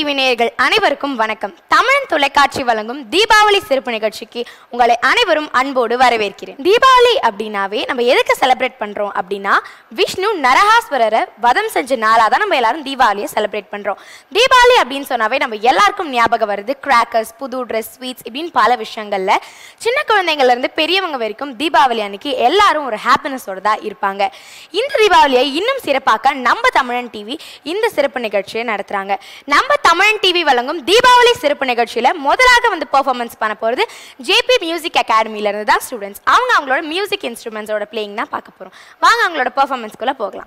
TV நேயர்கள் அனைவருக்கும் வணக்கம். தமிழன் தொலைக்காட்சி வழங்கும் தீபாவளி சிறப்பு நிகழ்ச்சிக்கு உங்களை அனைவரும் அன்போடு வரவேற்கிறேன். தீபாவளி அப்படின்னாவே நம்ம எதுக்கு செலிப்ரேட் பண்றோம் அப்படின்னா, விஷ்ணு நரகாசுரரை வதம் செஞ்ச நாளாக தான் நம்ம எல்லாரும் தீபாவளியை செலிப்ரேட் பண்றோம். தீபாவளி அப்படின்னு சொன்னாவே நம்ம எல்லாருக்கும் ஞாபகம் வருது கிராக்கர்ஸ், புது ட்ரெஸ், ஸ்வீட்ஸ் இப்படின்னு பல விஷயங்கள்ல. சின்ன குழந்தைங்கள்ல இருந்து பெரியவங்க வரைக்கும் தீபாவளி அன்னைக்கு எல்லாரும் ஒரு ஹாப்பினஸோட தான் இருப்பாங்க. இந்த தீபாவளியை இன்னும் சிறப்பாக்க நம்ம தமிழன் டிவி இந்த சிறப்பு நிகழ்ச்சியை நடத்துறாங்க. நம்ம தமிழன் டிவி வழங்கும் தீபாவளி சிறப்பு நிகழ்ச்சியில முதலாக வந்து பெர்ஃபார்மன்ஸ் பண்ண போறது ஜேபி மியூசிக் அகாடமில இருந்து தான் ஸ்டூடெண்ட்ஸ். அவங்களோட மியூசிக் இன்ஸ்ட்ருமெண்ட்ஸோட பிளேயிங் தான் பார்க்க போறோம். வாங்க அவங்களோட பெர்ஃபார்மன்ஸ்க்குள்ள போகலாம்.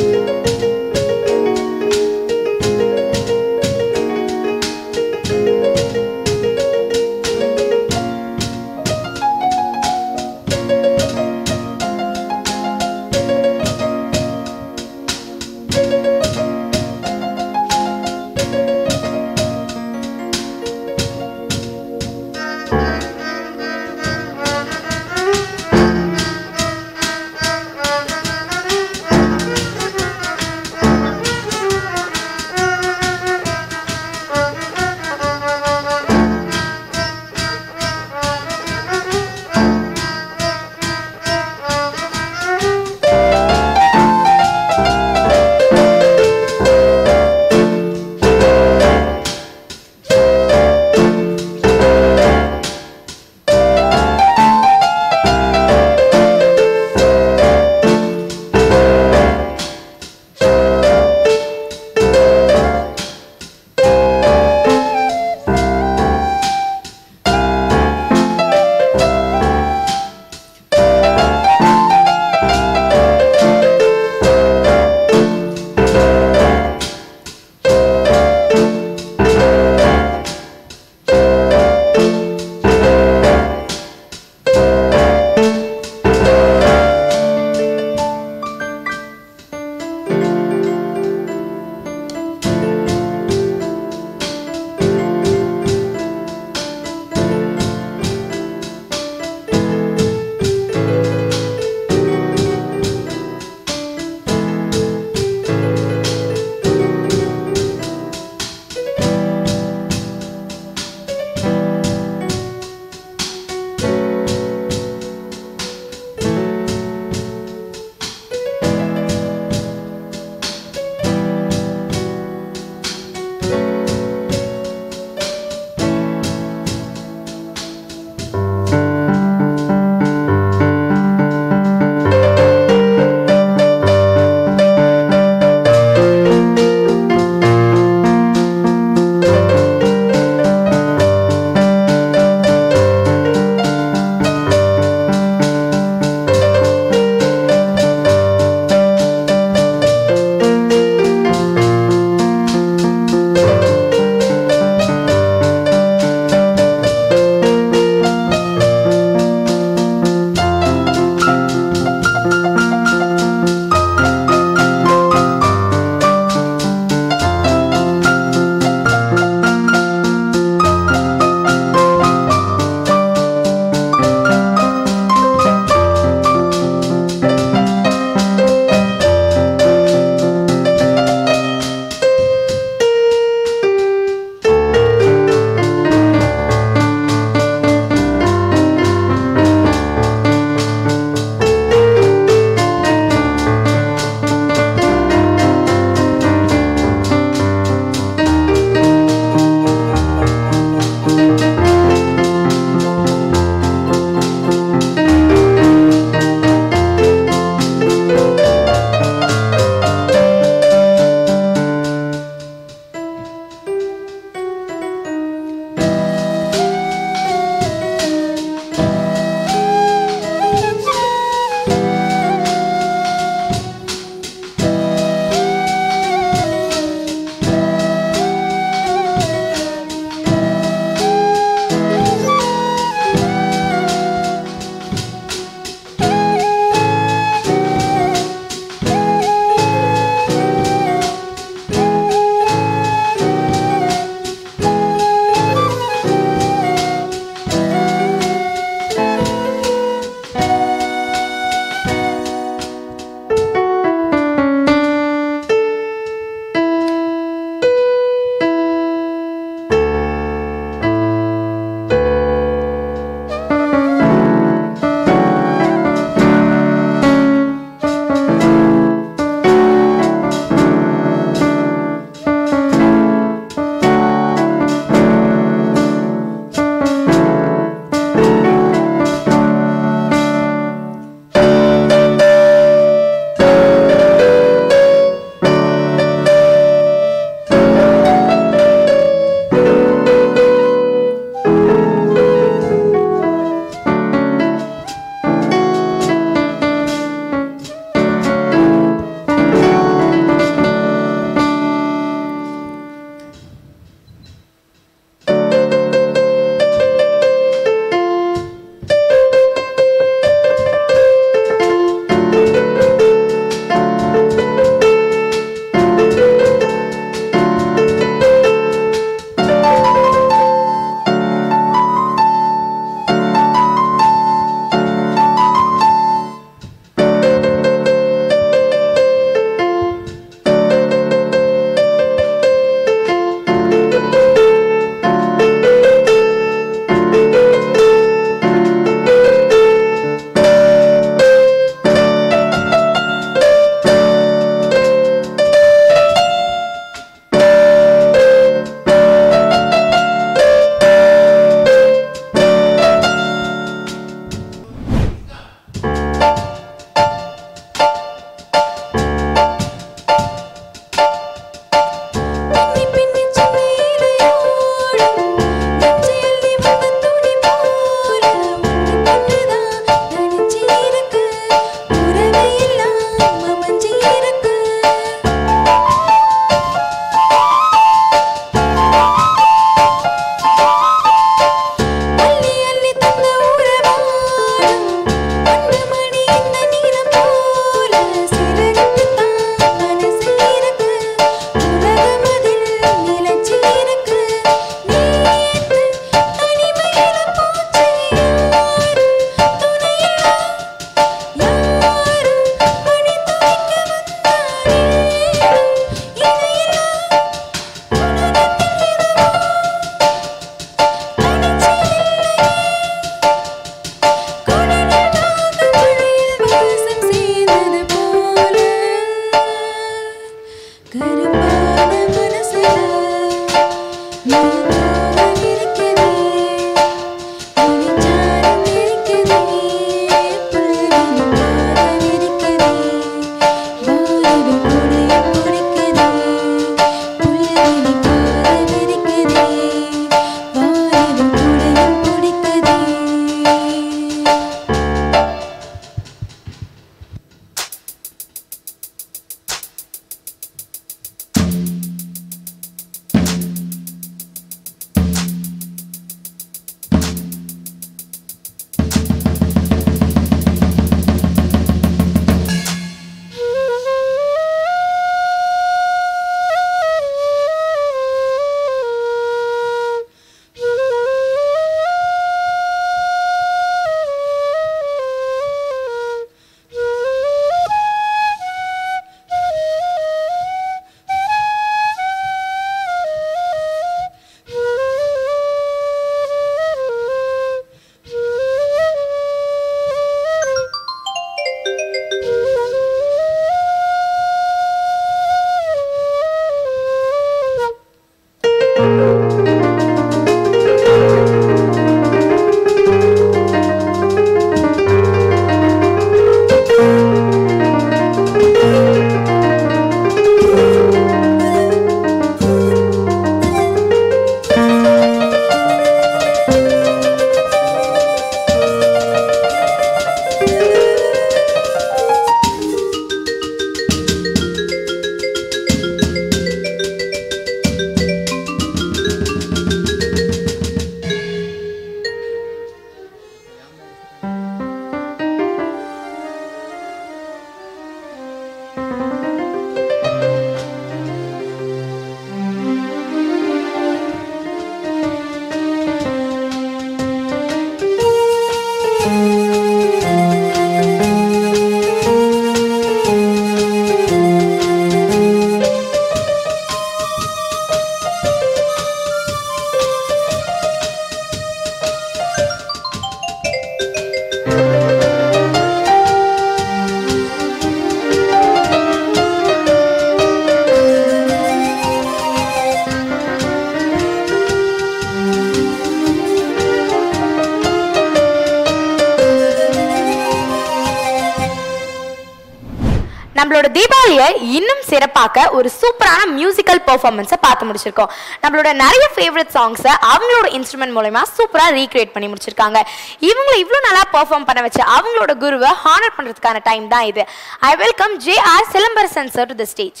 நம்மளோட தீபாவளியை இன்னும் சிறப்பாக்க ஒரு சூப்பரான மியூசிக்கல் பெர்ஃபார்மன்ஸை பார்த்து முடிச்சிருக்கோம். நம்மளோட நிறைய ஃபேவரட் சாங்ஸை அவங்களோட இன்ஸ்ட்ருமெண்ட் மூலமா சூப்பராக ரீக்ரியேட் பண்ணி முடிச்சிருக்காங்க. இவங்களை இவ்வளோ நல்லா பெர்ஃபார்ம் பண்ண வச்சு அவங்களோட குருவை ஹானர் பண்ணுறதுக்கான டைம் தான் இது. I welcome J.R. Silambarasan sir to the stage.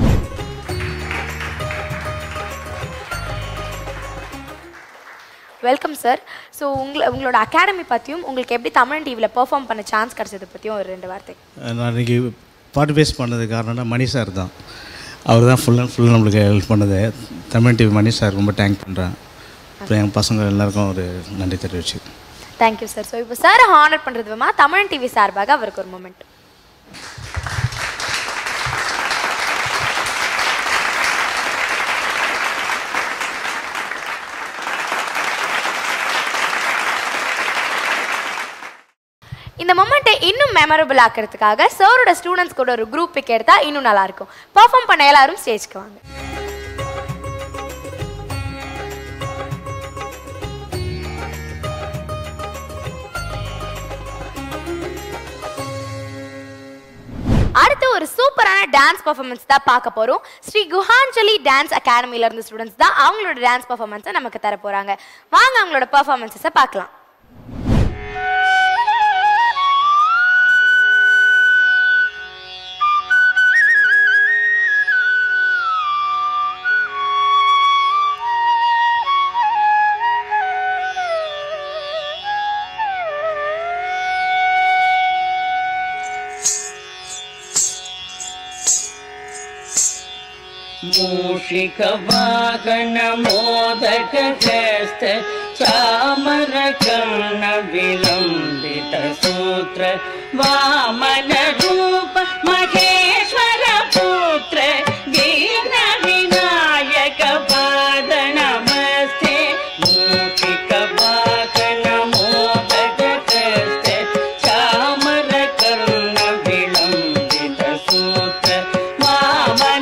Welcome sir. So உங்களோட அகாடமி பற்றியும் உங்களுக்கு எப்படி தமிழ் டிவியில் பெர்ஃபார்ம் பண்ண சான்ஸ் கிடச்சதை பற்றியும் ஒரு 2 வார்த்தை. நான் இன்றைக்கி பார்ட்டிசிபேட் பண்ணதுக்கு காரணம்னா மணி சார் தான். அவர் தான் ஃபுல் அண்ட் ஃபுல் நம்மளுக்கு ஹெல்ப் பண்ணது. தமிழ் டிவி மணி சார் ரொம்ப தேங்க் பண்ணுறேன். இப்போ எங்கள் பசங்க எல்லாருக்கும் ஒரு நன்றி தெரிவிச்சு. Thank you sir. ஸோ இப்போ சாரை ஹானர் பண்ணுறது தமிழ் டிவி சார்பாக அவருக்கு ஒரு மொமெண்ட். இந்த மொமெண்ட்டை இன்னும் மெமரபிள் ஆக்கிறதுக்காக சாரோட ஸ்டூடெண்ட்ஸ் கூட ஒரு குரூப் பிக் எடுத்தா இன்னும் நல்லா இருக்கும். பெர்ஃபார்ம் பண்ண எல்லாரும் ஸ்டேஜ்க்கு வாங்க. அடுத்து ஒரு சூப்பரான டான்ஸ் பெர்ஃபார்மன்ஸ் தான் பார்க்க போறோம். ஸ்ரீ குஹாஞ்சலி டான்ஸ் அகாடமில இருந்து ஸ்டூடெண்ட்ஸ் தான் அவங்களோட டான்ஸ் பெர்ஃபார்மன்ஸை நமக்கு தர போறாங்க. வாங்க அவங்களோட பெர்ஃபார்மன்ஸை பார்க்கலாம். मूषिक वाहन मोदक हस्त चामर कर्ण विलंबित सूत्र वामन रूप महेश्वर पुत्र दीन विनायक पाद नमस्ते. मूषिक वाहन मोदक हस्त चामर कर्ण विलंबित सूत्र वामन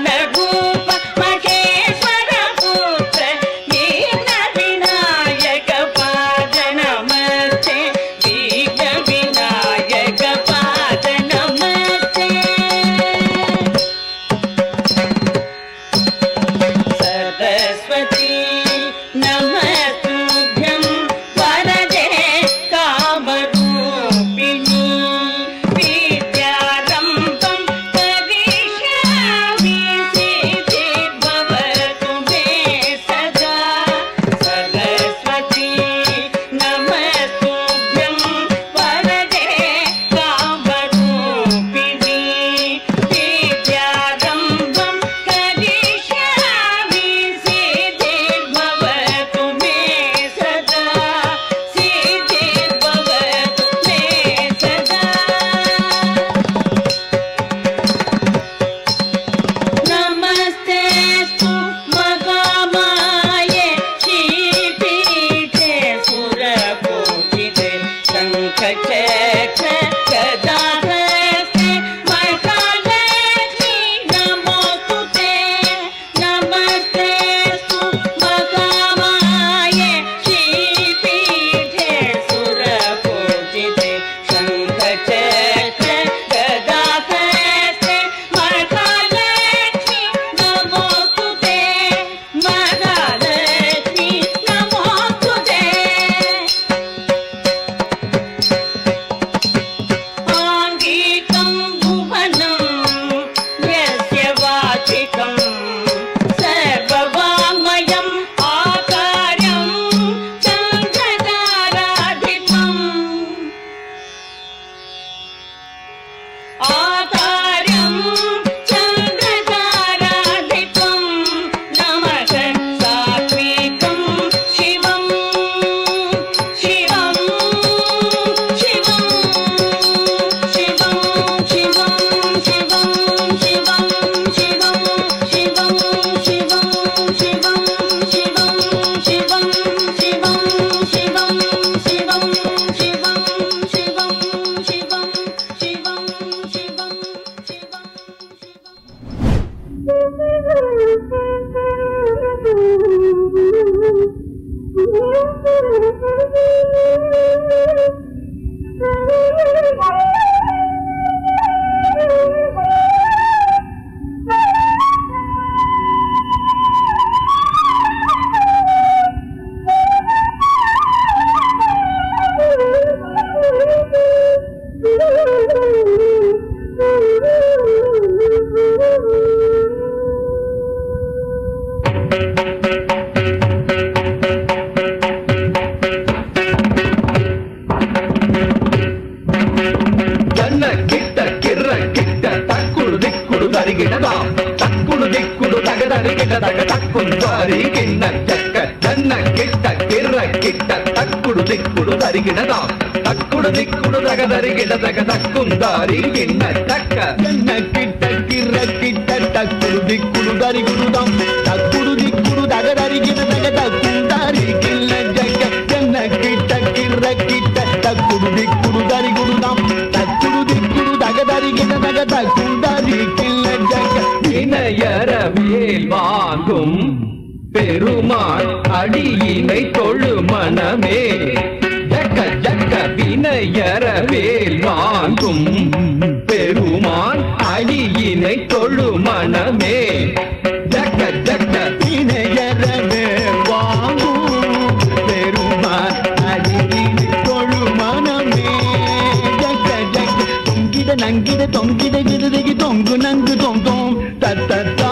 గిట దగ తక్కుందారి కిన్న చక్క జన్న గిట్ట కిర్ర గిట్ట తక్కుడు దిక్కుడు దరిగిడదా తక్కుడు దిక్కుడు దగ దరిగిడ దగ తక్కుందారి కిన్న చక్క జన్న గిట్ట కిర్ర గిట్ట తక్కుడు దిక్కుడు దరిగుడుదాం తక్కుడు దిక్కుడు దగ దరిగిడ దగ తక్కుందారి కిన్న చక్క జన్న గిట్ట కిర్ర గిట్ట తక్కుడు దిక్కుడు దరిగుడుదాం తక్కుడు దిక్కుడు దగ దరిగిడ దగ తక్కుందారి కిన్న చక్క வினையற மேல் வாங்கும் பெருமாள் அடியினை தொழு மனமே ஜக்க ஜக்க வினையற மேல் வாங்கும் பெருமாள் அடியினை தொழு மனமே ஜக்க ஜக்க வினையற மேல் வாங்கும் பெருமாள் அடியினை தொழு மனமே ஜக்க ஜக்க தொங்கிட நங்கிட தொங்கிட கிருதிக்கு தொங்கு நங்கு தொங்கும் தத்தா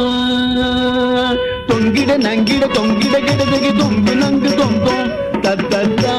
தொங்கிட நங்கிட தொங்கிட கிடதகி தொங்கு நங்கு தொங்கும் தத்தா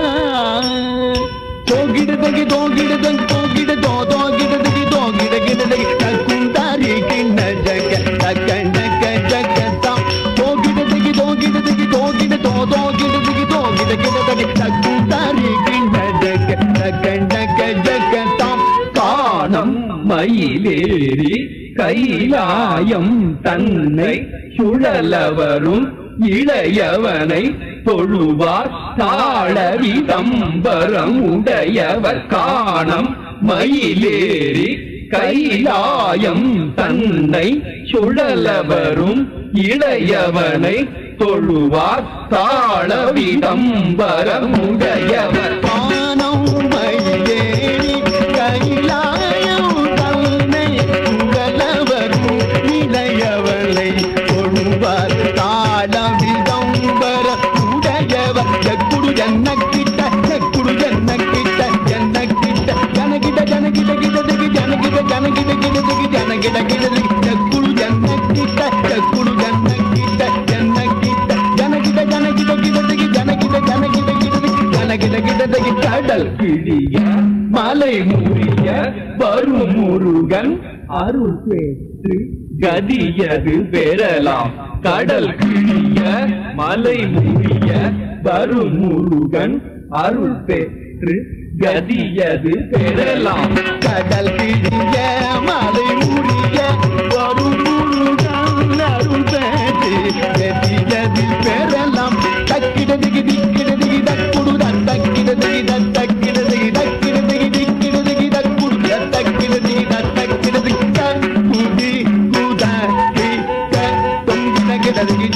தோகிடதகி தோகிடதகி தோகிட தோகிடதகி தோகிட கிடதகி தக்குந்தாரி கிண்ண ஜக தக்கண்டக ஜகதாம் தோகிடதகி தோகிடதகி தோகிட தோகிடதகி தோகிட கிடதகி தக்குந்தாரி கிண்ண ஜக தக்கண்டக ஜகதாம் காணம் மயிலேறி கைலாயம் தன்னை சுழலவரும் இளையவனை தொழுவார் தாளவிதம்பரம் உடையவர் காணம் மயிலேறி கைலாயம் தன்னை சுழலவரும் இளையவனை தொழுவார் தாளவிதம்பரம் உடையவர் காணம் மயிலேறி கைலாயம் தன்னை சுழலவரும் இளையவனை தொழுவார் தாளவிதம்பர உடையவர் ஜக்குடு ஜன்னக்கிட்ட ஜக்குடு ஜன்னக்கிட்ட ஜன்னக்கிட்ட ஜனகிட ஜனகிட கிடதகி ஜனகிட ஜனகிட கிடதகி ஜனகிட கிடதகி ஜக்குடு ஜன்னக்கிட்ட ஜக்குடு ஜன்னக்கிட்ட ஜன்னக்கிட்ட ஜனகிட ஜனகிட கிடதகி ஜனகிட ஜனகிட கிடதகி ஜனகிட கிடதகி கடல் கிழிய மலை முறிய வரும் முருகன் அருள் பெற்று கதியது பெறலாம் கடல் கிழிய மலை முறிய வரும் முருகன் அருள் பெற்று கதியது பெறலாம் கடல் கிழிய மலை முறிய வரும் முருகன் அருள் பெற்று கதியது பெறலாம் தக்கிடதிகி திக்கிடதிகி தக்குடு தக்கிடதிகி தக்கிடதிகி தக்கிடதிகி திக்கிடதிகி தக்குடு தக்கிடதிகி தக்கிடதிகி தக்குடி குதகி தொங்கிட கிடதிகி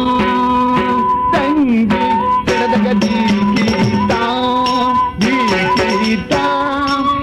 தங்கி கிடதகதி கீதாம் கீதாம்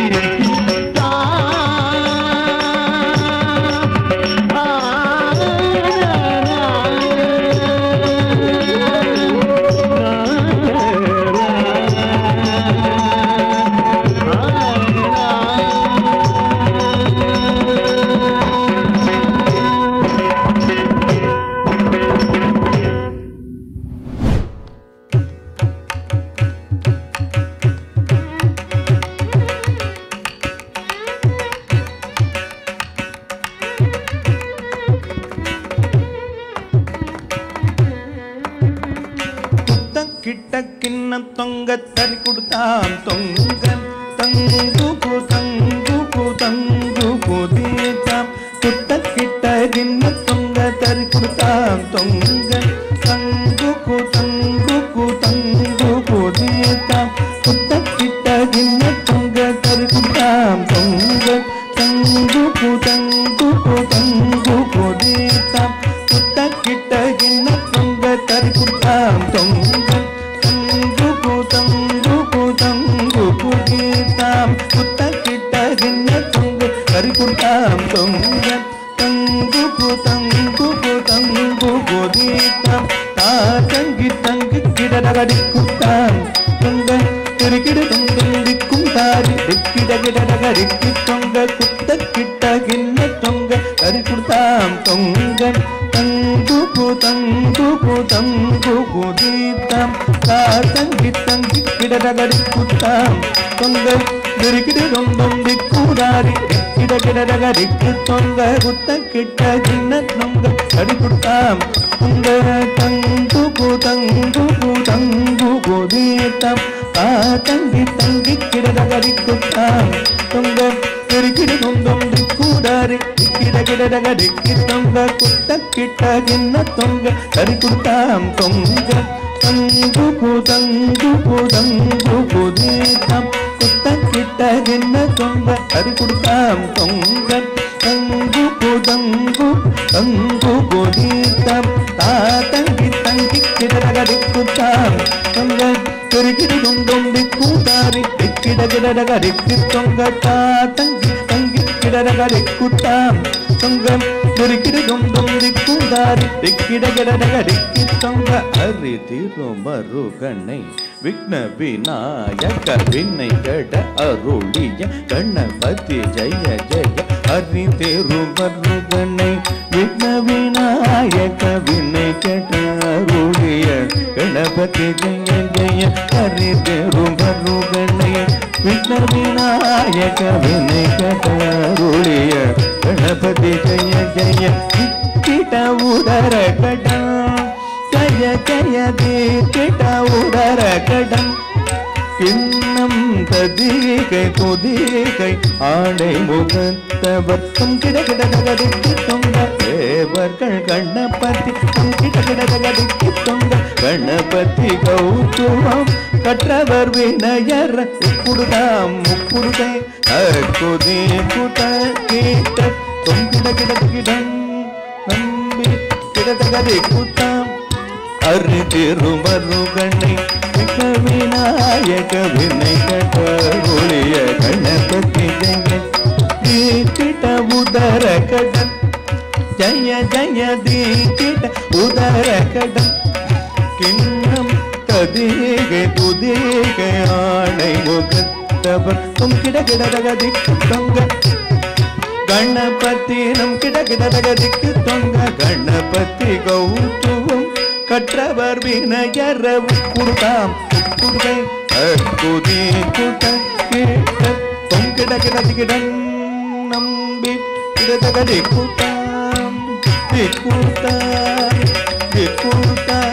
கிட்ட கிண்ண தொங்க தறி கொடுத்தான் தொங்க தங்கு தீட்டாம் குட்ட கிட்ட கிண்ண தொங்க தறி கொடுத்தான் தொங்க தங்கு தீட்டாம் குட்ட கிட்ட கிண்ண தொங்க தறி கொடுத்தான் தொங்க தங்கு தீட்டாம் குட்ட கிட்ட கிண்ண தொங்க தறி கொடுத்தான் தொங்க கீதாம் குத்த கிட்ட கிண்ண தொங்க கறி கொடுத்தாம் தொங்க தங்கு கீதாம் தங்கி தங்கி கிடடகடி கொடுத்தாம் தொங்க கிட தொங்கிக்கும் தாரி கிடகிடகடிக்கு தொங்க குத்த கிட்ட கிண்ண தொங்க கறி கொடுத்தாம் தொங்க தங்கு கீதாம் தங்கி தங்கி கிடடகடி கொடுத்தாம் தொங்க கிட தொங்கி கூடாரி கிட கிடரகரிக்கு தொங்க குத்த கிட்ட சின்ன தொங்க கடி குட்டாம் உங்க தங்கு தீர்த்தம் தங்கி தங்கி கிடரகரி குட்டாம் தொங்க கிடு தொங்கம் கூடாரி கிட கிடரகரிக்கு தொங்க குத்த கிட்ட சின்ன தொங்க கடி குட்டாம் தொங்க தங்கு தீர்த்தம் குத்த கிட்ட சின்ன தொங்க கடி குட்டாம் தொங்க தங்கு தீர்த்தம் தங்கி தங்கி கிடரகரி குட்டாம் தொங்க கிடு தொங்கம் கூடாரி கிட கிடரகரிக்கு தொங்க தங்கி தங்கி கிடரகரி குட்டாம் தொங்க கிடு தொங்கம் கூடாரி கிட கிடரகரிக்கு தொங்க அரி திருமருகனை விக்ன விநாயக வினை கட அருளிய கணபதி ஜெய ஜெய ஹரி திருமருகனை விக்ன விநாயக வினை கட அருளிய கணபதி ஜெய ஜெய ஹரி திருமருகனை விக்ன விநாயக வினை கட அருளிய கணபதி ஜெய ஜெய கிட உதர கடம் ஜய ஜய கிட உதர கடம் கிண்ணம் ததிகை துதிகை ஆடை முகத்தவர்த்தம் கிட கிடகடிக்கு தொங்க தேவர்கள் கணபதி கிட கிடகடிக்கு தொங்க கணபதி கௌதுவம் கற்றவர் வினயர் உப்புடுதாம் முப்புடுகை அக்குதி குத கீட்ட தொங்கிட கிடகிடம் நம்பி கிடகடி குட்டாம் அரி திருமருகனை விநாயக வினை கட கணபதி ஜெய கிட உதர கடன் ஜய ஜய தீக்கிட உதர கடன் கிண்ணம் ததிகை துதிகை ஆடை முகத்தவர் கிட கிடகதிக்கு தொங்க கணபதி நம் கிட கிடகதிக்கு தொங்க கணபதி கௌதுவம் கற்றவர் வினயர உட்குடுதாம் உட்குடுகை அக்குதி குட கேட்ட தொங்கிட கிடதிகிடன் நம்பி கிடதகடி கூட்டாம் திக்கூட்டாம் திக்கூட்டாம்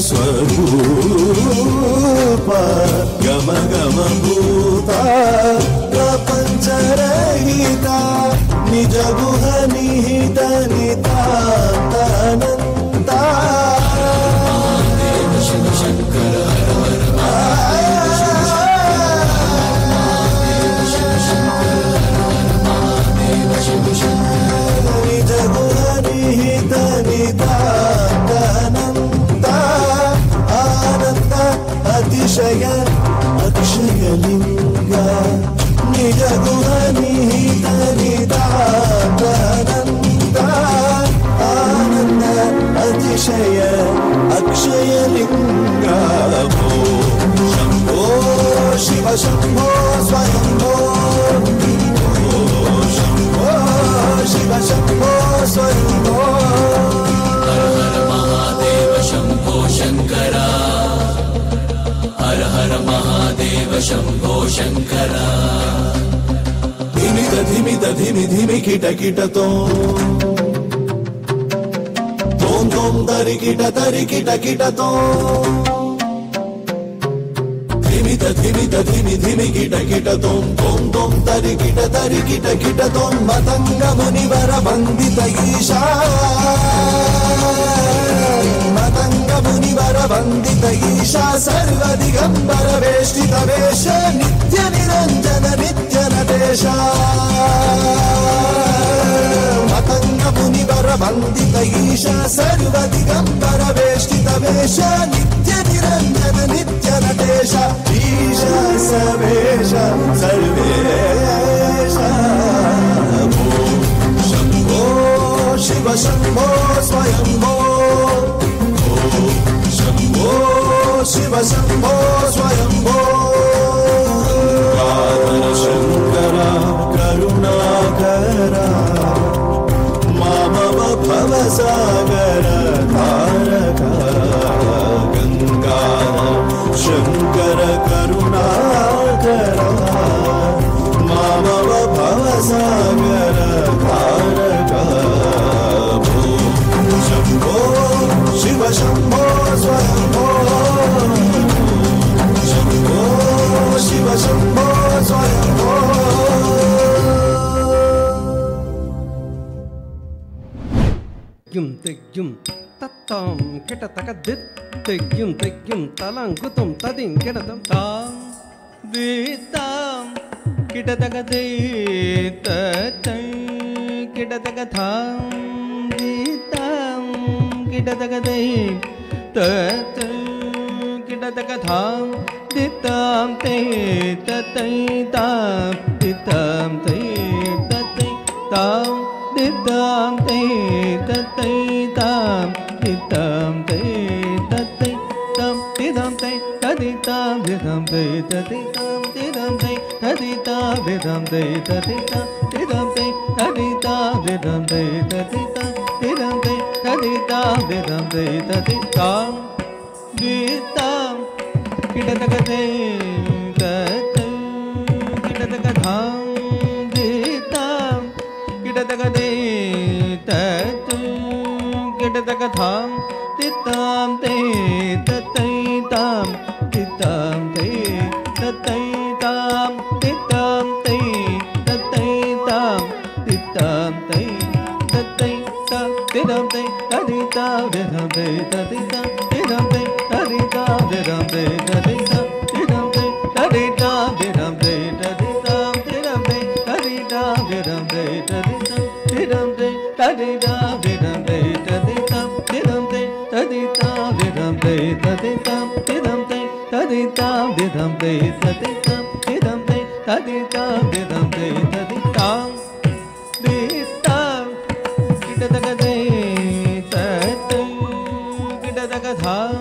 स्वरूप गम गम भूता प्रपंचरहिता निज गुह निहित नितानंता शिव शंकर निज गुह निहित नितानंता आनंद अतिशय अतिशय लिंग निज गुह निहित नितानंता आनंद अतिशय अक्षय लिंग शंभो शिव शंभो स्वयंभो शंभो शिव शंभो स्वयंभो हर हर महादेव शंभो शंकरा हर हर महादेव शंभो शंकरा धिमि धिमि धिमि किट किट तो तोम तोम तरि किट किट तो धिमि धिमि किट किट तोम तोम तोम तरि किट तोम मतंग मुनिवर वंदित ईशा मतंग मुनिवर वंदित ईशा सर्व दिगंबर वेष्टित वेश नित्य निरंजन नित्य नटेश मतंग मुनिवर वंदित ईशा सर्व दिगंबर वेष्टित वेश नित्य निरंजन नित्य नटेश ईशा सवेश सर्वेश शंभो शिव शंभो स्वयंभो शंभो शिव शंभो स्वयंभो शंकरा करुणाकरा मामव भवसागर तारका गंगा शंकर करुणाकरा मामव भवसागर तारका शंभो शिव शंभो स्वयंभो शंभो शिव शंभो स्वयंभो तेग्युम तत्ताम किट तकदित तेग्युम तलंकुतुम तदिन किटतम ताम दीताम किट तकदे ततै किट तकथाम दीताम किट तकदे ततै किट तकथाम दीताम ते ततै ताम दीताम ते ततै ताम दिदम ते ततै ताम दिदम ते ततै ताम दिदम ते तदिताम दिदम ते तदिताम दिदम ते तदिताम दिदम ते तदिताम दिदम ते तदिताम दिदम ते तदिताम दिदम ते तदिताम दिदम ते तदिताम दिताम किटतकते ततै किटतकधाम दिताम किटतकते ततै किटतकधाम दिताम ते ततै ताम दिताम ते ततै ताम दिताम ते ततै ताम दिताम ते ततै ताम दिदम ते तदिताम दिदम ते तदिताम दिदम ते तदिताम दिदम ते तदिताम दिदम ते तदिताम दिदम ते तदिताम दिदम ते तदिताम दिदम ते तदिताम दिदम ते तदिताम दिदम ते तदिताम दिदम ते तदिताम दिदम ते तदिताम दिदम ते तदिताम दिदम ते तदिताम दिदम ते तदिताम दिदम ते तदिताम दिताम किटतकते ततै किटतकधाम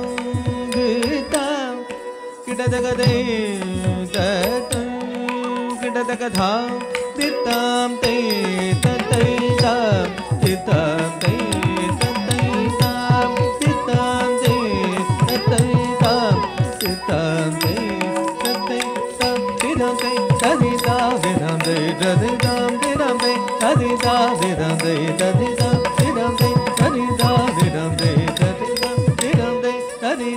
दिताम किटतकते ततै किटतकधाम दिताम ते ततै ताम दिताम ते ततै ताम दिताम ते ततै ताम दिताम ते ततै ताम दिदम ते तदिताम दिदम ते तदिताम दिदम ते तदिताम दिदम ते तदिताम दिदम ते तदिताम दिदम ते तदिताम दिदम ते तदिताम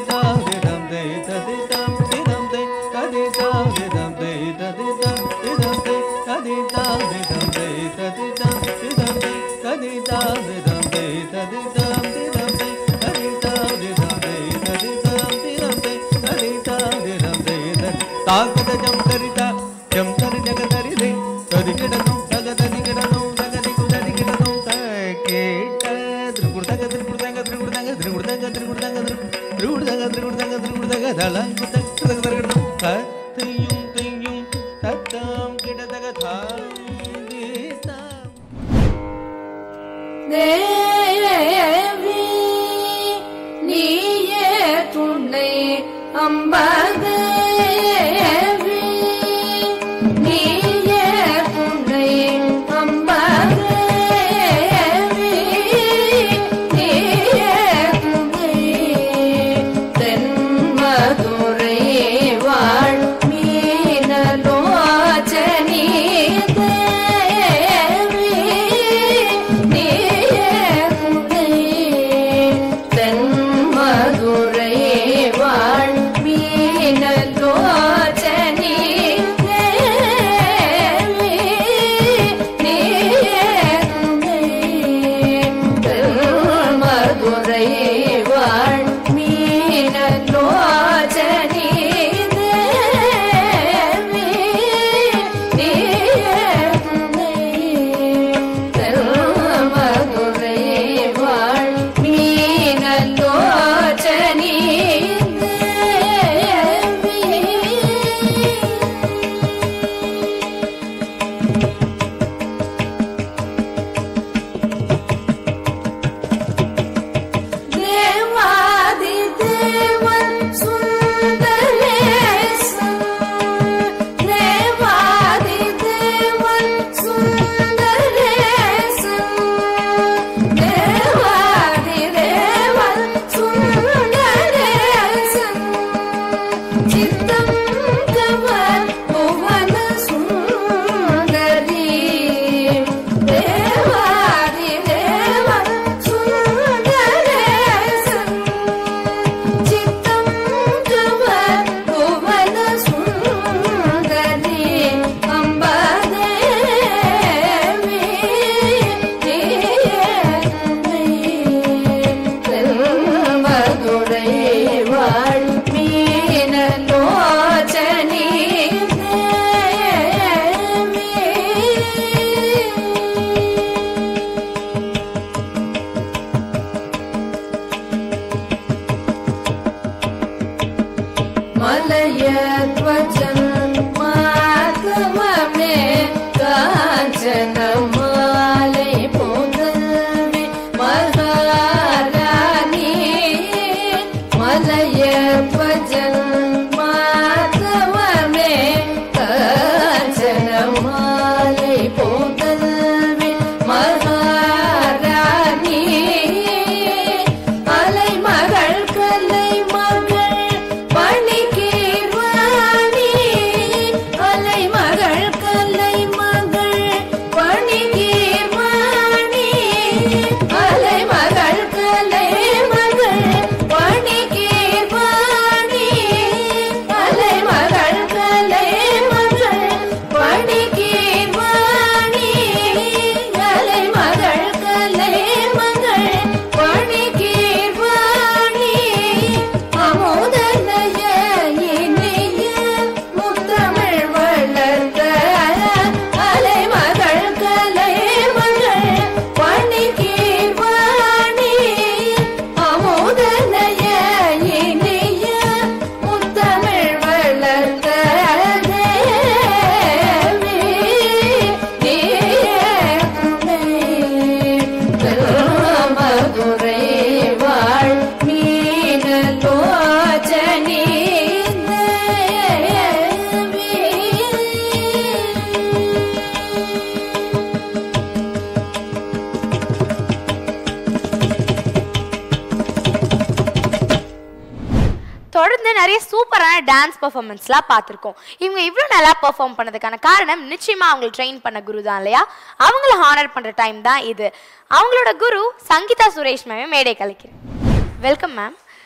தொடர்ந்து நிறைய சூப்பரான டான்ஸ் பெர்ஃபார்மன்ஸ்லாம் பார்த்துருக்கோம். இவங்க இவ்வளோ நல்லா பெர்ஃபார்ம் பண்ணதுக்கான காரணம் நிச்சயமாக அவங்களை ட்ரெயின் பண்ண குரு தான் இல்லையா? அவங்கள ஹானர் பண்ணுற டைம் தான் இது. அவங்களோட குரு சங்கீதா சுரேஷ் மேம் மேடை கலைக்கிறேன். Welcome ma'am.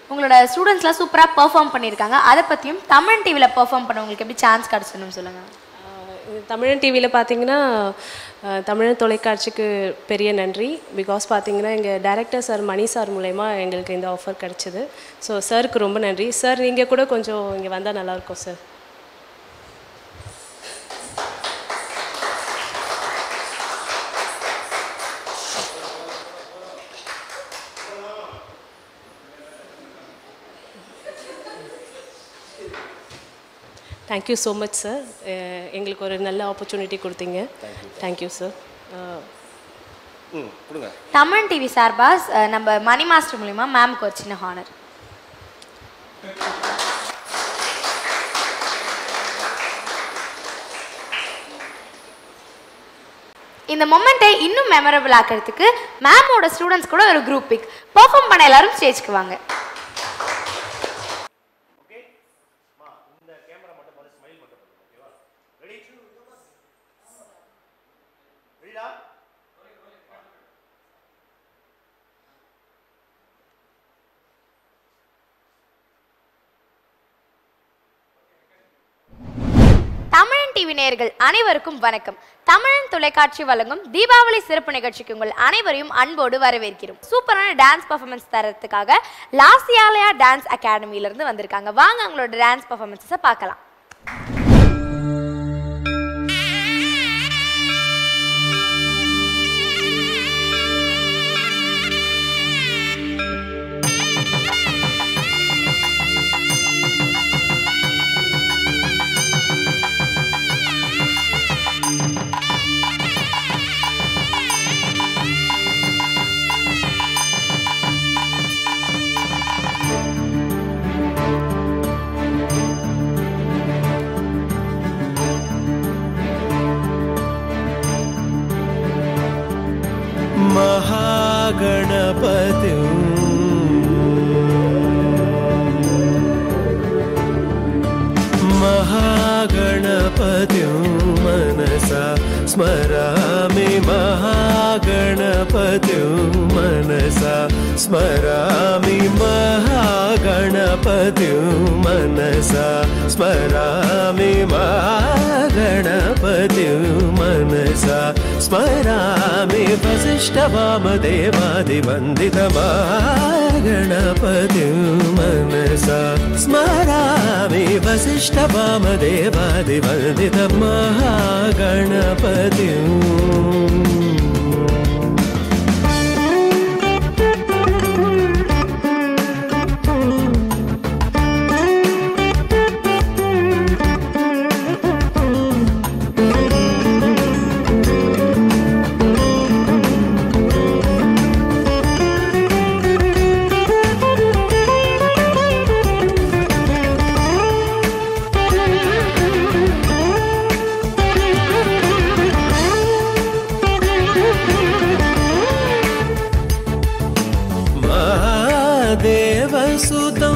உங்களோட ஸ்டூடெண்ட்ஸ்லாம் சூப்பராக பெர்ஃபார்ம் பண்ணியிருக்காங்க. அதை பற்றியும் தமிழ் டிவியில் பெர்ஃபார்ம் பண்ணவங்களுக்கு எப்படி சான்ஸ் கிடச்சிடணும்னு சொல்லுங்கள். தமிழன் டிவியில் பார்த்தீங்கன்னா தமிழன் தொலைக்காட்சிக்கு பெரிய நன்றி. பிகாஸ் பார்த்தீங்கன்னா எங்கள் டைரக்டர் சார் மணி சார் மூலயமா எங்களுக்கு இந்த ஆஃபர் கிடச்சிது. ஸோ சாருக்கு ரொம்ப நன்றி சார். நீங்கள் கூட கொஞ்சம் இங்கே வந்தால் நல்லாயிருக்கும் sir. Thank you so much sir. எங்களுக்கு ஒரு நல்ல ஆப்பர்ச்சுனிட்டி கொடுத்தீங்க. Thank you sir. தமிழ் டிவி சார்பாக நம்ம மணி மாஸ்டர் மூலிமா மேம்க்கு ஒரு சின்ன ஹானர். இந்த மொமெண்ட்டை இன்னும் மெமரபிள் ஆக்கிறதுக்கு மேமோட ஸ்டூடெண்ட்ஸ் கூட ஒரு குரூப் பிக் பெர்ஃபார்ம் பண்ண எல்லாரும் ஸ்டேஜ்க்கு வாங்க. தமிழன் டிவி நேயர்கள் அனைவருக்கும் வணக்கம். தமிழன் தொலைக்காட்சி வழங்கும் தீபாவளி சிறப்பு நிகழ்ச்சிக்கு உங்கள் அனைவரையும் அன்போடு வரவேற்கிறோம். சூப்பரான டான்ஸ் பர்ஃபார்மன்ஸ் தரத்துக்காக லாசியாலயா டான்ஸ் அகாடமியிலிருந்து வந்திருக்காங்க. வாங்க அவங்களோட டான்ஸ் பர்ஃபார்மன்ஸை பார்க்கலாம். महागणपति महागणपति मनसा स्मरामि महागणपति मनसा स्मरामि महागणपति मनसा स्मरामि महागणपति मनसा स्मरामि वसिष्ठवामदेवादिवन्दित महागणपति मनसा स्मरामि वसिष्ठवामदेवादिवन्दित महागणपति देवसुतं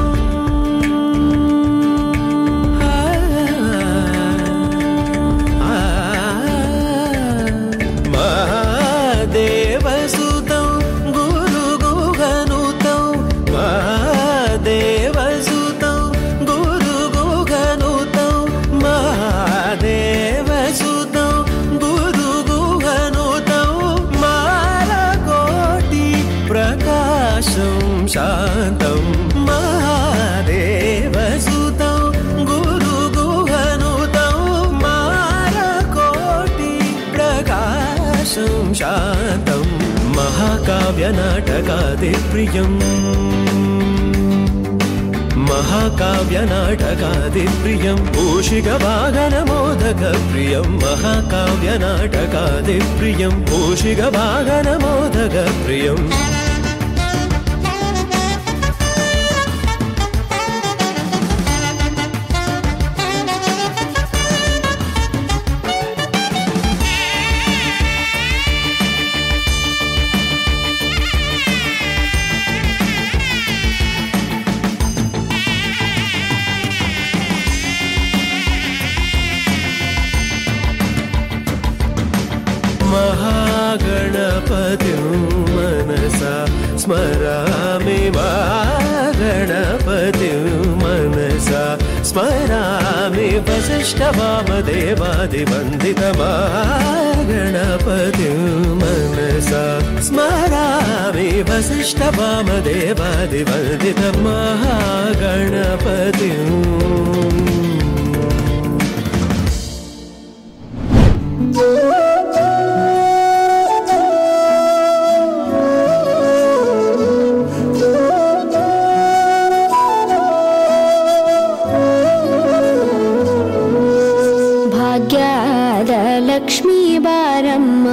महादेवसुतं गुरुगुहनुतं महादेवसुतं गुरुगुहनुतं महादेवसुतं गुरुगुहनुतं मालकोटि प्रकाशं शान्तं महादेवसुतं गुरुगुहनुतं मालकोटि प्रकाशं शान्तं महाकाव्यनाटकादिप्रियम् महाकाव्यनाटकादिप्रियं मूषिकवाहनमोदकप्रियं महाकाव्यनाटकादिप्रियं मूषिकवाहनमोदकप्रियम् महागणपति मनसा स्मरामि वसिष्ठवामदेवादिवन्दितमहागणपतिं मनसा स्मरामि वसिष्ठवामदेवादिवन्दितमहागणपतिम् ಲಕ್ಷ್ಮೀ ಬಾರಮ್ಮ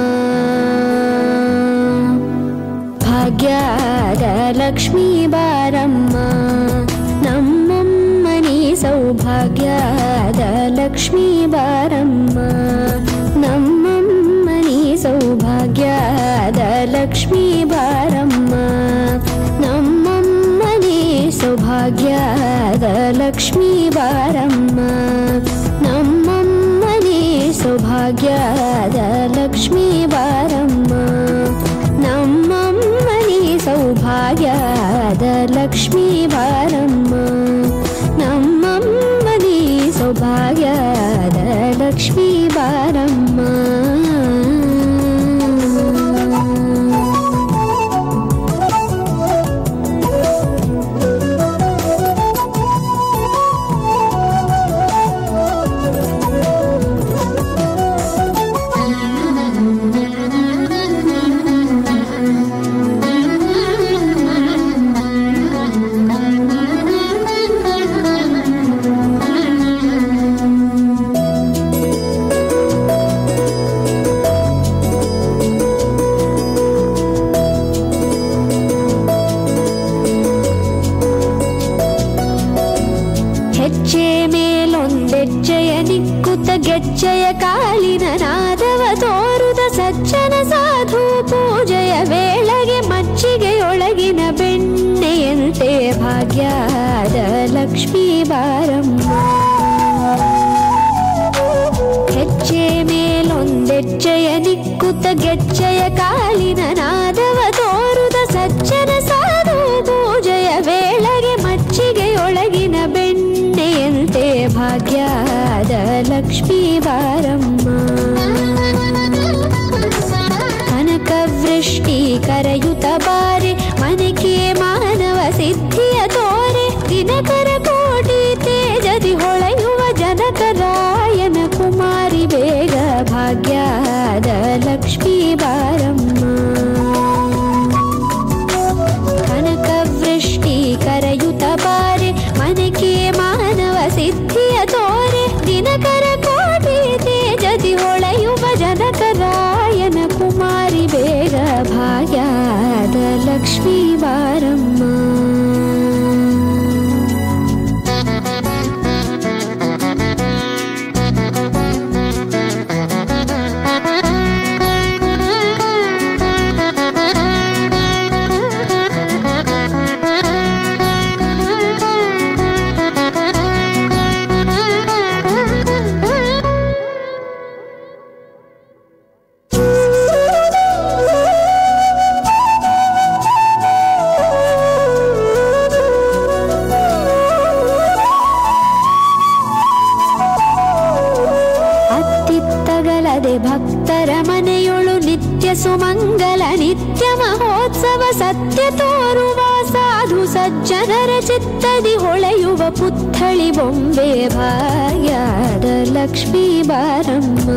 ಭಾಗ್ಯದ ಲಕ್ಷ್ಮೀ ಬಾರಮ್ಮ ನಮ್ಮಮ್ಮನಿ ಸೌಭಾಗ್ಯದ ಲಕ್ಷ್ಮೀ ಬಾರಮ್ಮ ನಮ್ಮಮ್ಮನಿ ಸೌಭಾಗ್ಯದ ಲಕ್ಷ್ಮೀ ಬಾರಮ್ಮ ನಮ್ಮಮ್ಮನಿ ಸೌಭಾಗ್ಯದ ಲಕ್ಷ್ಮೀ ಬಾರಮ್ಮ ನಮ್ಮಮ್ಮನಿ ಸೌಭಾಗ್ಯದ ಲಕ್ಷ್ಮೀ ಬಾರಮ್ಮ ನಮ್ಮಮ್ಮನಿ ಸೌಭಾಗ್ಯದ ಲಕ್ಷ್ಮೀ ಬಾರಮ್ಮ ನಮ್ಮಮ್ಮನಿ ಸೌಭಾಗ್ಯದ ಲಕ್ಷ್ಮೀ ಬಾರಮ್ಮ ಗೆಜ್ಜೆಯ ಕಾಲಿನ ನಾದವ ತೋರುದ ಸಜ್ಜನ ಸಾಧು ಪೂಜೆಯ ವೇಳೆಗೆ ಮಜ್ಜಿಗೆಯೊಳಗಿನ ಬೆಣ್ಣೆಯಂತೆ ಭಾಗ್ಯದ ಲಕ್ಷ್ಮೀ ಬಾರಮ್ಮ ಹೆಜ್ಜೆ ಮೇಲೊಂದೆಜ್ಜೆಯ ನಿಕ್ಕುತ್ತ ಗೆಜ್ಜೆಯ ಕಾಲಿನ ನಾದವ ತೋರುದ ಸಜ್ಜನ ಸಾಧು ಪೂಜೆಯ ವೇಳೆಗೆ ಮಜ್ಜಿಗೆಯೊಳಗಿನ ಬೆಣ್ಣೆಯಂತೆ ಭಾಗ್ಯದ ಲಕ್ಷ್ಮೀ ಬಾರಮ್ಮ ಕನಕವೃಷ್ಟಿ ಕರೆಯುತ್ತ ಬಾರೆ ಮನೆಗೆ ಮಾನವ ಸಿದ್ಧಿಯ ತೋರೆ ದಿನಕರ ಕೋಟಿ ತೇಜದಿ ಹೊಳೆಯುವ ಜನಕರಾಯನ ಕುಮಾರಿ ಬೇಗ ಭಾಗ್ಯದ ಲಕ್ಷ್ಮೀ ಬಾರಮ್ಮ ಕನಕವೃಷ್ಟಿ ಕರೆಯುತ್ತ ಬಾರೆ ಮನೆಗೆ ಮಾನವ ಸಿದ್ಧಿಯ ತೋರೆ ದಿನಕರ ಕೋಟಿ ತೇಜದಿ ಹೊಳೆಯುವ ಜನಕರಾಯನ ಕುಮಾರಿ ಬೇಗ ಭಾಗ್ಯದ ಲಕ್ಷ್ಮೀ ಬಾರಮ್ಮ ಭಕ್ತರ ಮನೆಯೊಳು ನಿತ್ಯ ಸುಮಂಗಲ ನಿತ್ಯ ಮಹೋತ್ಸವ ಸತ್ಯ ತೋರುವ ಸಾಧು ಸಜ್ಜನರ ಚಿತ್ತದಿ ಹೊಳೆಯುವ ಪುತ್ಥಳಿ ಬೊಂಬೆ ಭಾಗ್ಯದ ಲಕ್ಷ್ಮೀ ಬಾರಮ್ಮ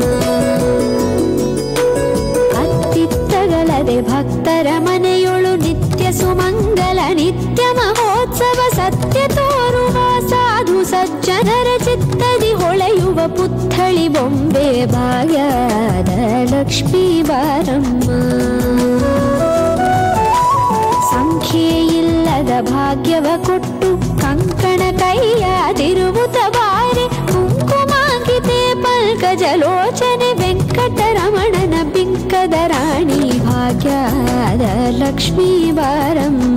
ಅತ್ತಿತ್ತಗಳದೆ ಭಕ್ತರ ಮನೆಯೊಳು ನಿತ್ಯ ಸುಮಂಗಲ ನಿತ್ಯ ಮಹೋತ್ಸವ ಸತ್ಯ ತೋರುವ ಸಾಧು ಸಜ್ಜನರ ಚಿತ್ತದಿ ಹೊಳೆಯುವ ಪುತ್ಥಳಿ ಬೊಂಬೆ ಭಾಗ್ಯದ ಲಕ್ಷ್ಮೀ ಬಾರಮ್ಮ ಸಂಖ್ಯೆಯಿಲ್ಲದ ಭಾಗ್ಯವ ಕೊಟ್ಟು ಕಂಕಣ ಕೈಯಾದಿರುವುತ ಬಾರೆ ಕುಂಕುಮಾಂಕಿತೆ ಪಲ್ಕಜಲೋಚನೆ ವೆಂಕಟರಮಣನ ಬಿಂಕದ ರಾಣಿ ಭಾಗ್ಯದ ಲಕ್ಷ್ಮೀ ಬಾರಮ್ಮ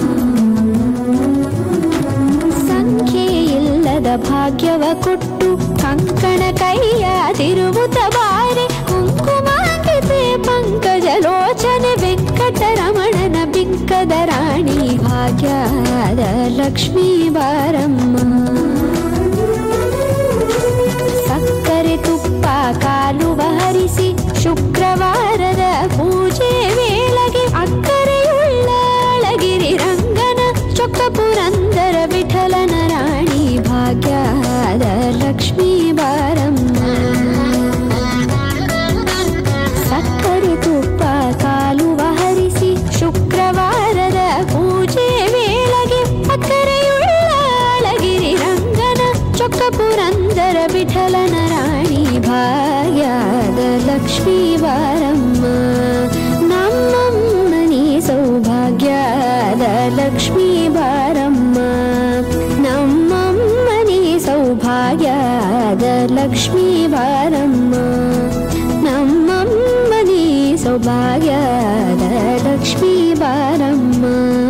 ಸಂಖ್ಯೆಯಿಲ್ಲದ ಭಾಗ್ಯವ ಕೊಟ್ಟು ಕಂಕಣ ಕೈಯಾದಿರುವುತ ಬಾರೆ ಕುಂಕುಮಾಂಕಿತೆ ಪಂಕಜಲೋಚನೆ ವೆಂಕಟರಮಣನ ಬಿಂಕದ ರಾಣಿ ಭಾಗ್ಯದ ಲಕ್ಷ್ಮೀ ಬಾರಮ್ಮ ಪುರಂದರ ವಿಠಲನ ರಾಣಿ ಭಾಗ್ಯದ ಲಕ್ಷ್ಮೀ ಬಾರಮ್ಮ ನಮ್ಮಮ್ಮ ನೀ ಸೌಭಾಗ್ಯದ ಲಕ್ಷ್ಮೀ ಬಾರಮ್ಮ ನಮ್ಮಮ್ಮ ನೀ ಸೌಭಾಗ್ಯದ ಲಕ್ಷ್ಮೀ ಬಾರಮ್ಮ ನಮ್ಮಮ್ಮ ನೀ ಸೌಭಾಗ್ಯದ ಲಕ್ಷ್ಮೀ ಬಾರಮ್ಮ.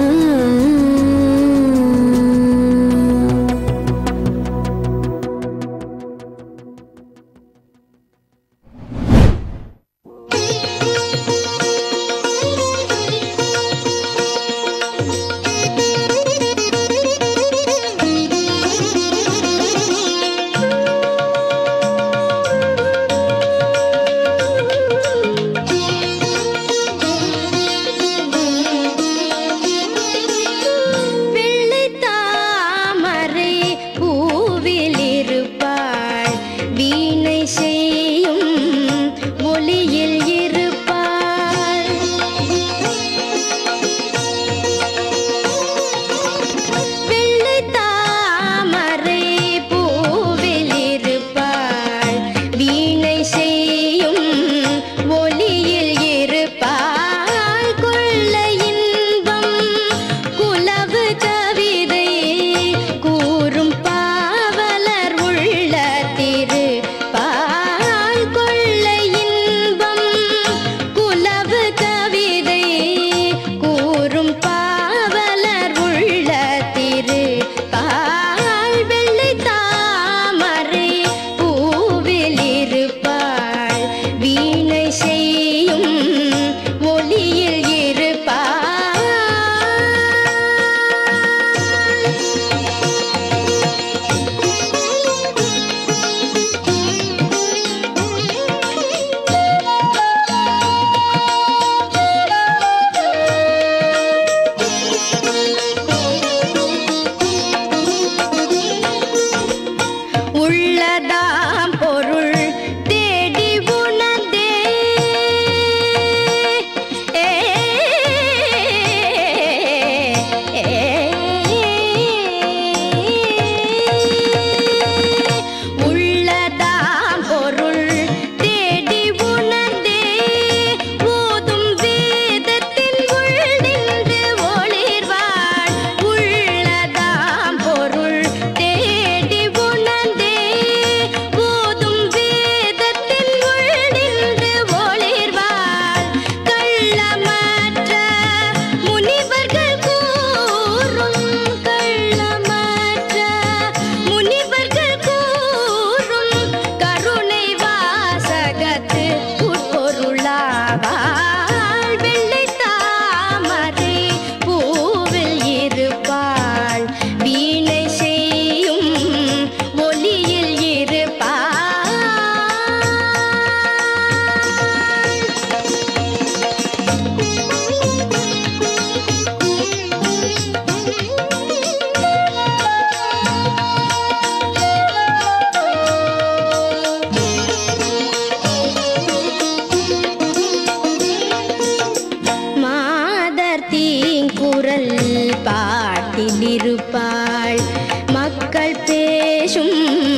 பாட்டிலிருப்பாள் மக்கள் பேசும்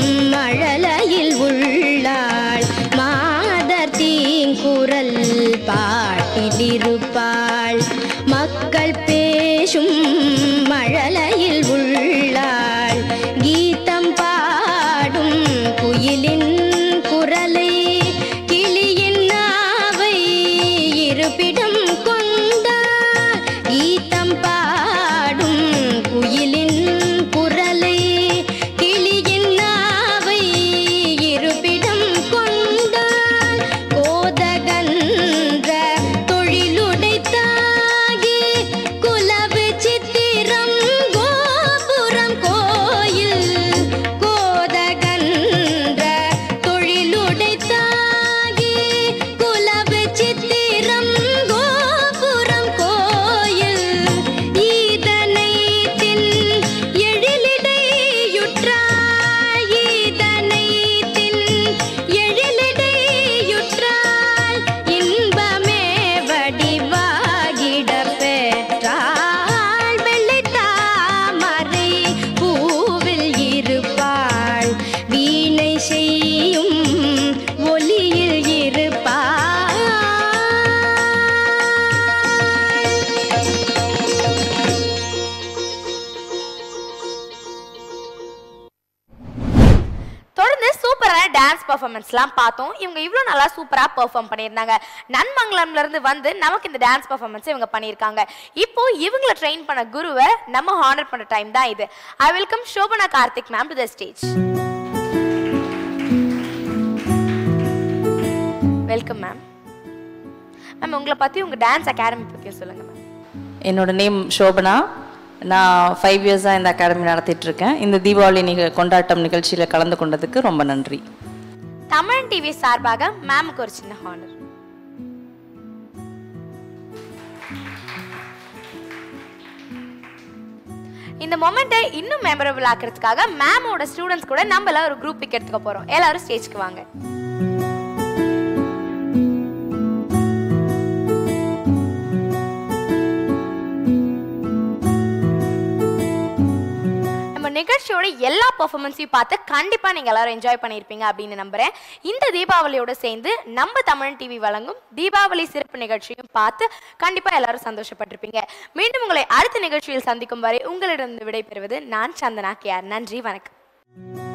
மழலையில் உள்ளாள் மாதர் தீங்குரல் பாட்டிலிருப்பாள் மக்கள் பேசும் மழலையில் உள்ளாள் கீதம் பாடும் குயிலின் குரலை கிளியின் நாவை இருப்பிடம் கொண்டாள் கீதம் பாடும் குயிலின் குரலை கிளியின் நாவை டான்ஸ் பர்ஃபார்மன்ஸ்லாம் பார்த்தோம். இவங்க இவ்வளோ நல்லா சூப்பராக பெர்ஃபார்ம் பண்ணியிருந்தாங்க. நன்மங்கலம்லேருந்து வந்து நமக்கு இந்த டான்ஸ் பர்ஃபார்மன்ஸ் இவங்க பண்ணியிருக்காங்க. இப்போ இவங்களை ட்ரெயின் பண்ண குருவை நம்ம ஹானர் பண்ணுற டைம் தான் இது. I welcome Shobana Karthik ma'am to the stage. Welcome ma'am. Ma'am உங்களை பற்றி உங்கள் டான்ஸ் அகாடமி பற்றியும் சொல்லுங்கள் மேம். என்னோட நேம் சோபனா. நான் 5 இயர்ஸாக இந்த அகாடமி நடத்திட்டுருக்கேன். இந்த தீபாவளி கொண்டாட்டம் நிகழ்ச்சியில் கலந்து கொண்டதுக்கு ரொம்ப நன்றி. தமிழ் டிவி சார்பாக மேமுக்கு ஒரு சின்ன ஹானர். இந்த மொமெண்ட்டை இன்னும் மெமரபிள் ஆக்கிறதுக்காக மேமோட ஸ்டூடெண்ட்ஸ் கூட நம்மள ஒரு குரூப் பிக் எடுத்துக்க போகிறோம். எல்லாரும் ஸ்டேஜ்க்கு வாங்க. நிகழ்ச்சியோட எல்லா பெர்ஃபார்மன்ஸையும் பார்த்து கண்டிப்பாக நீங்கள் எல்லாரும் என்ஜாய் பண்ணியிருப்பீங்க அப்படின்னு நம்புகிறேன். இந்த தீபாவளியோடு சேர்ந்து நம்ம தமிழ் டிவி வழங்கும் தீபாவளி சிறப்பு நிகழ்ச்சியும் பார்த்து கண்டிப்பாக எல்லாரும் சந்தோஷப்பட்டிருப்பீங்க. மீண்டும் உங்களை அடுத்த நிகழ்ச்சியில் சந்திக்கும் வரை உங்களிடம் விடைபெறுவது நான் சந்தனா கேஆர். நன்றி, வணக்கம்.